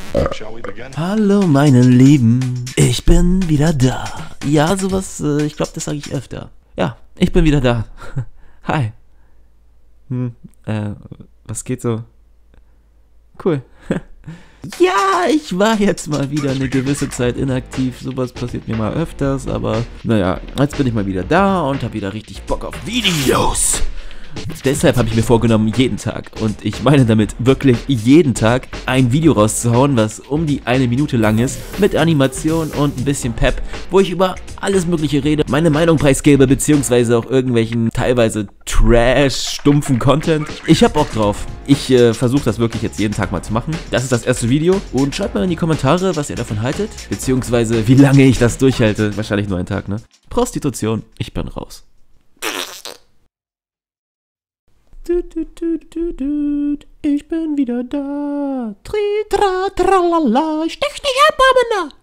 Hallo meine Lieben, ich bin wieder da. Ja, sowas, ich glaube, das sage ich öfter. Ja, ich bin wieder da. Hi. Was geht so? Cool. Ja, ich war jetzt mal wieder eine gewisse Zeit inaktiv. Sowas passiert mir mal öfters, aber naja, jetzt bin ich mal wieder da und habe wieder richtig Bock auf Videos. Deshalb habe ich mir vorgenommen, jeden Tag, und ich meine damit wirklich jeden Tag, ein Video rauszuhauen, was um die 1 Minute lang ist, mit Animation und ein bisschen Pep, wo ich über alles Mögliche rede, meine Meinung preisgebe, beziehungsweise auch irgendwelchen teilweise Trash-stumpfen Content. Ich hab Bock drauf. Ich versuche das wirklich jetzt jeden Tag mal zu machen. Das ist das erste Video und schreibt mal in die Kommentare, was ihr davon haltet, beziehungsweise wie lange ich das durchhalte. Wahrscheinlich nur einen Tag, ne? Prostitution, ich bin raus. Ich bin wieder da. Tri, tra, tralala. Stech dich ab, Abena.